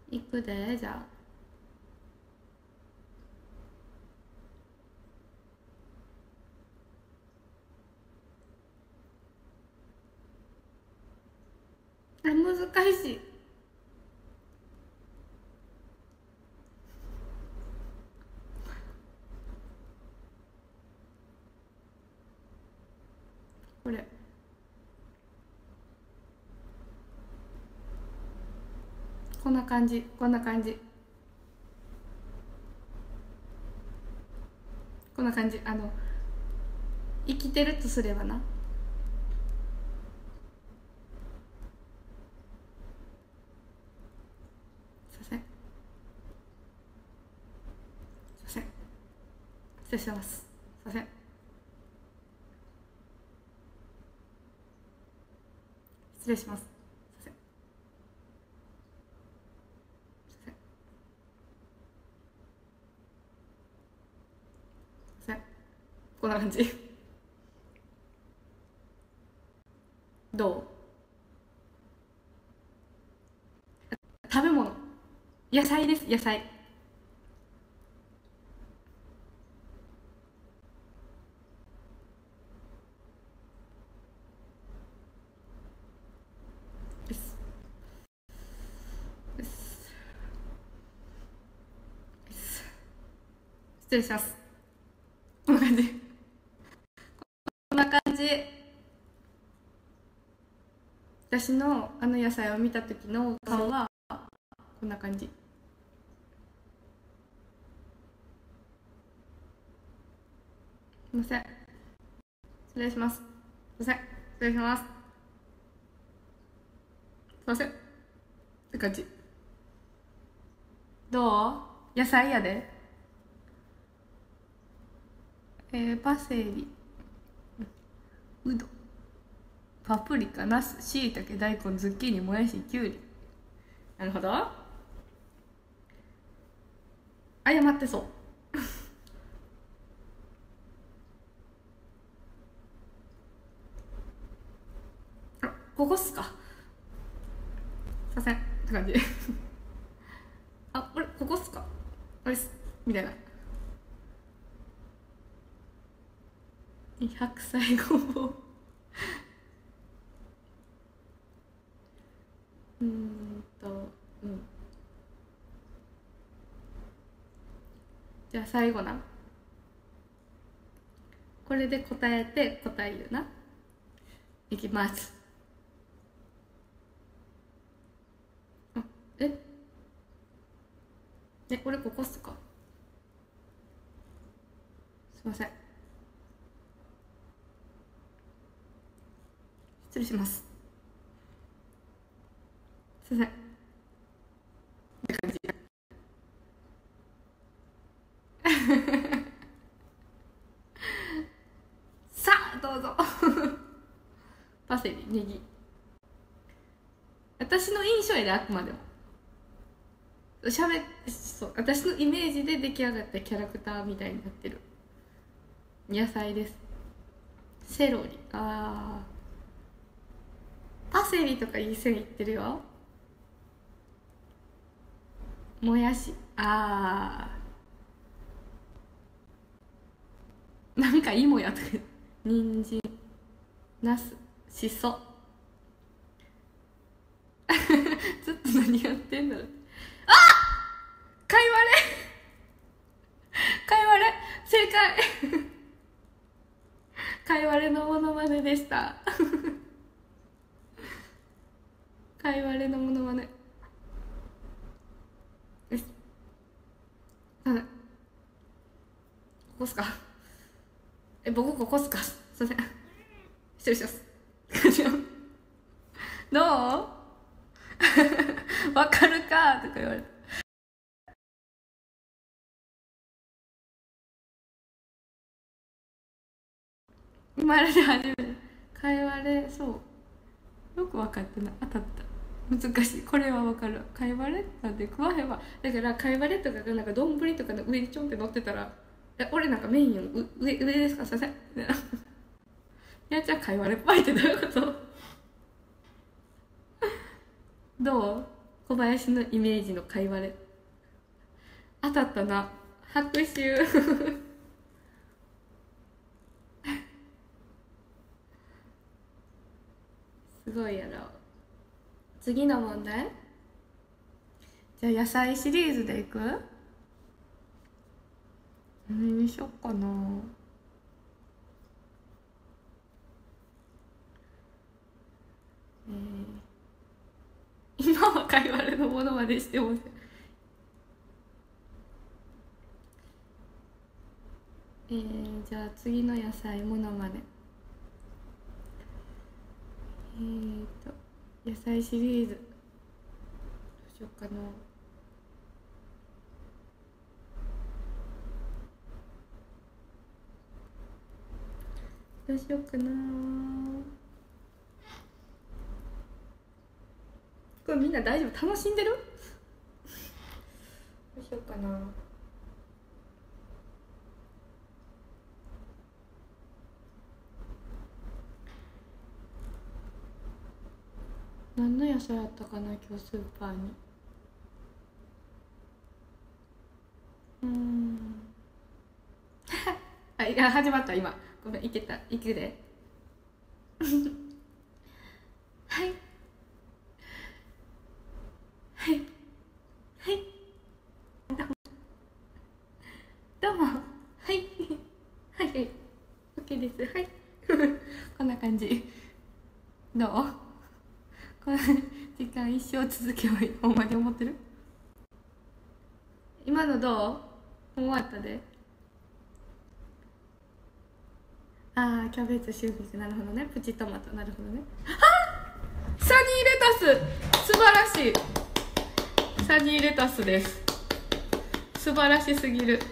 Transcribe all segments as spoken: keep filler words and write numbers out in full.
行くで。じゃああ、難しい。これこんな感じ、こんな感じ、こんな感じ。あの生きてるとすればな。すいません、すいません、失礼します。すいません、失礼します。すいません、すいません、すいません。こんな感じ。どう？食べ物、野菜です、野菜。ですですです。失礼します。こんな感じ、こんな感じ。私のあの野菜を見た時の顔はこんな感じ。すいません、失礼します。すいません、失礼します。すいませんって感じ。どう？野菜やで。えー、パセリ、うど、パプリカ、ナス、しいたけ、大根、ズッキーニ、もやし、きゅうり。なるほど。謝ってそう。あ、ここっすか。すいませんって感じ。あ、これここっすか、あれっすみたいな。白菜ごぼう。うーんとうんじゃあ最後な、これで答えて答え言うな。いきます。あ、ええ、これここっすか。すいません、失礼します。すいませんって感じ。さあどうぞ。パセリ、ネギ。私の印象やで、あくまでもしゃべそう私のイメージで出来上がったキャラクターみたいになってる野菜です。セロリ、あーパセリとかいい線いってるよ。もやし、あーなんか芋やとか。人参、ナス、しそ。ずっと何やってんだろう。かいわれ、かいわれ、正解。かいわれのモノマネでした。かいわれのモノマネです。はい、ここっすか。え、僕ここっすか。すいません、失礼します。どう？わかるかとか言われて。生まれて初めて。かいわれ、そうよく分かってない。当たった。難しい。これは分かる。かいわれなんて食わへんわ。だからかいわれとかがなんか丼とかの上にちょんって乗ってたら、え、俺なんかメインよ、上上ですか、すいません。やっちゃんかいわれっぱいってどういうこと？どう？ 小林のイメージのかいわれ当たったな。拍手すごいやろ。次の問題、じゃあ野菜シリーズでいく？何にしよっかな。えー、今はかいわれのものまでしてもえー、じゃあ次の野菜ものまね。えーと野菜シリーズどうしようかな。どうしようかな。これみんな大丈夫？楽しんでる？どうしようかな。何の野菜あったかな今日スーパーに。うーんあ、いや始まった今。ごめん、いけた、いくではいはいはいどうもはいはいはい OK ですはいこんな感じ。どう？この時間一生続けばいいほんまに思ってる？今のどう？もう終わったで。ああキャベツ春菊、なるほどね。プチトマト、なるほどね。あっサニーレタス素晴らしい。サニーレタスです。素晴らしすぎる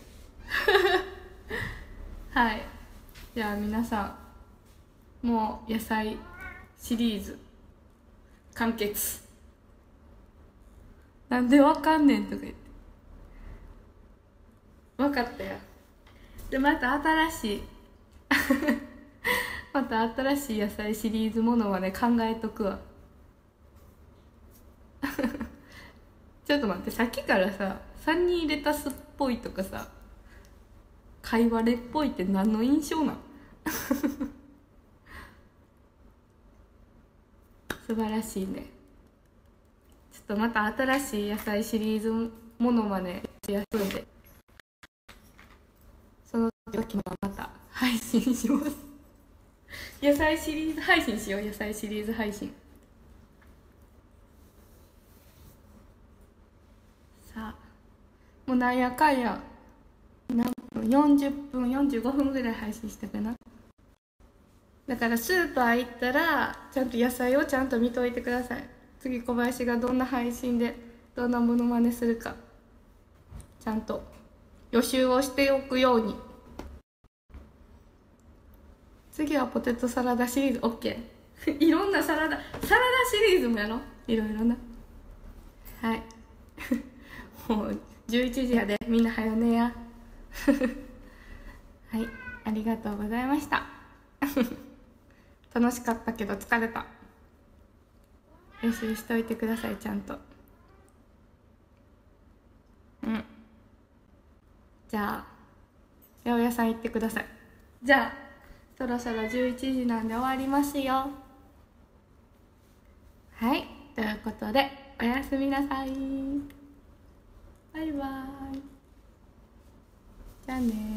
はい、じゃあ皆さんもう野菜シリーズ完結。なんでわかんねんとか言って分かったよ。でまた新しいまた新しい野菜シリーズものまで考えとくわちょっと待って、さっきからさサニーレタスっぽいとかさかいわれっぽいって何の印象なん素晴らしいね。ちょっとまた新しい野菜シリーズものまね休んで、その時もまた配信します野菜シリーズ配信しよう。野菜シリーズ配信。さあもうなんやかんや何分よんじゅっぷんよんじゅうごふんぐらい配信したかな。だからスーパー行ったらちゃんと野菜をちゃんと見といてください。次小林がどんな配信でどんなものまねするかちゃんと予習をしておくように。次はポテトサラダシリーズ OK いろんなサラダサラダシリーズもやろう。いろいろな。はいもうじゅういちじやで、みんな早寝やはいありがとうございました楽しかったけど疲れた。練習しといてくださいちゃんと。うんじゃあ八百屋さん行ってください。じゃあそろそろじゅういちじなんで終わりますよ。はいということでおやすみなさい。バイバイ。じゃあね。